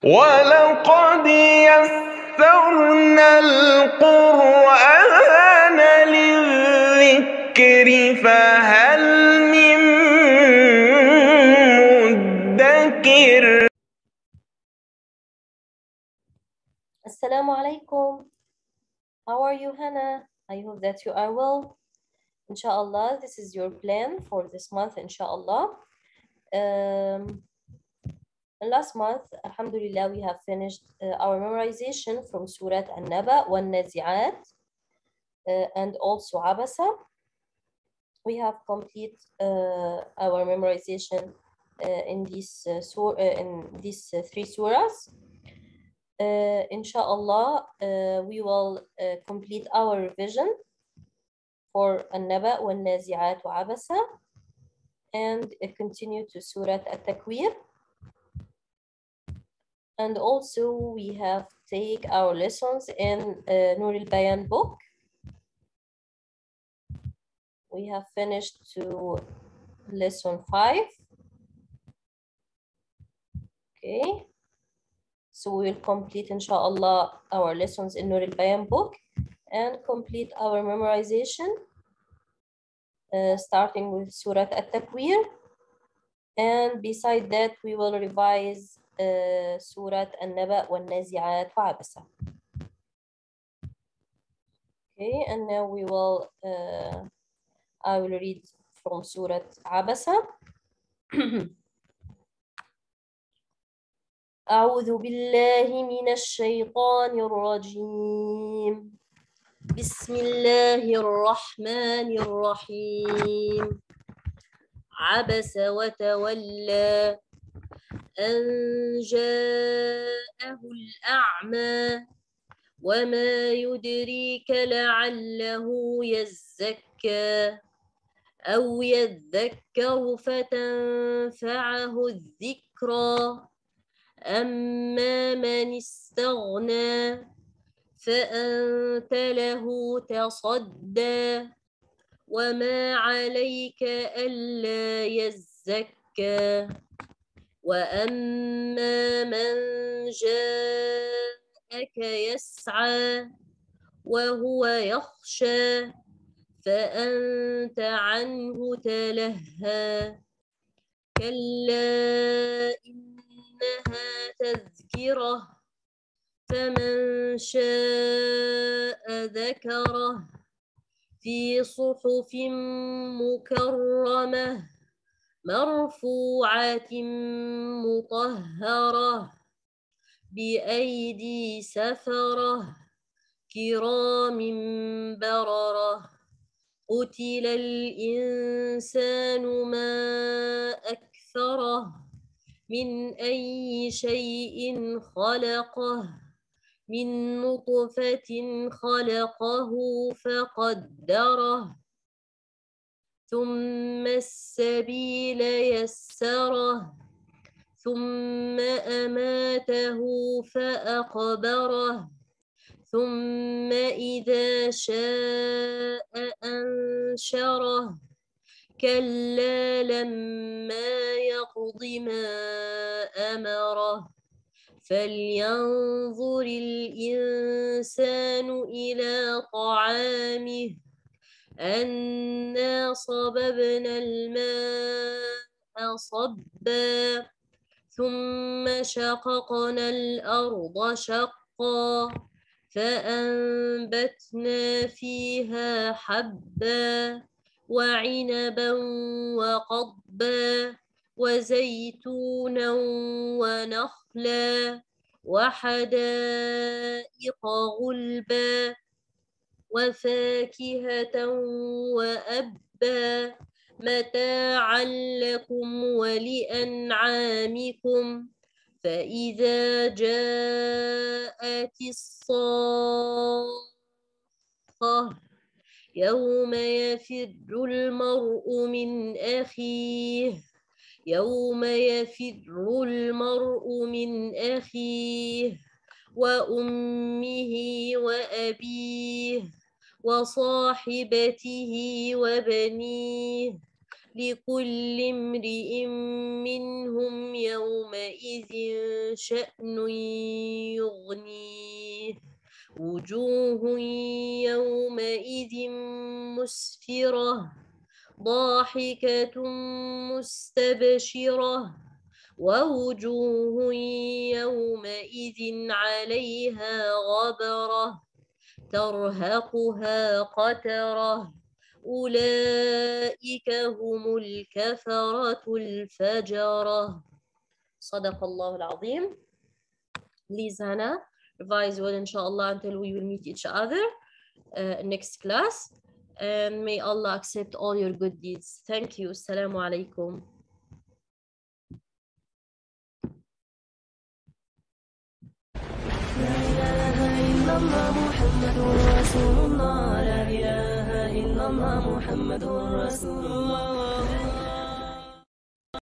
ولقد يسرنا القرآن للذكر فهل من مدكر. Assalamu alaikum. How are you, Hannah? I hope that you are well. Inshallah, this is your plan for this month, inshallah. Last month, alhamdulillah, we have finished our memorization from Surah An-Naba wal-Nazi'at and also Abasa. We have completed our memorization in these three surahs. Inshallah, we will complete our revision for An-Naba wal-Nazi'at wa Abasa and continue to Surah At-Takwir. And also we have take our lessons in Nur al-Bayan book. We have finished to lesson 5. Okay. So we will complete, inshallah, our lessons in Nur al-Bayan book and complete our memorization, starting with Surah At-Takwir. And beside that, we will revise Surah An-Naba wal-Nazi'at wa Abasa. Okay, and now we will, I will read from Surah Abasa. أعوذ بالله من الشيطان الرجيم. بسم الله الرحمن الرحيم. عبس وتولى أن جاءه الأعمى وما يدريك لعله يزكى أو يذكر فتنفعه الذكرى أما من استغنى فأنت له تصدى وما عليك ألا يزكى وأما من جاءك يسعى وهو يخشى فأنت عنه تلهى كلا إنها تذكرة فمن شاء ذكره في صحف مكرمة مرفوعة مطهرة بأيدي سفرة كرام بررة قتل الإنسان ما أكفره من أي شيء خلقه من نطفة خلقه فقدره ثم السبيل يسره ثم أماته فأقبره ثم إذا شاء أنشره كلا لما يقض ما أمره فلينظر الإنسان إلى طعامه أنا صببنا الماء صبا ثم شققنا الأرض شقا فأنبتنا فيها حبا وعنبا وقضبا وزيتونا ونخلا وحدائق غلبا وفاكهة وأبا متاعا لكم ولأنعامكم فإذا جاءت الصاخة يوم يفر المرء من أخيه وأمه وأبيه وصاحبته وبنيه لكل امرئ منهم يومئذ شأن يغنيه وجوه يومئذ مسفرة ضاحكة مستبشرة ووجوه يومئذ عليها غبرة ترهقها قترة أولئك هم الكفرة الفجرة. صدق الله العظيم. Please Hannah, revise well inshallah until we will meet each other next class, and may Allah accept all your good deeds. Thank you. Assalamu alaikum. لا إله إلا الله محمد رسول الله لا إله إلا الله محمد رسول الله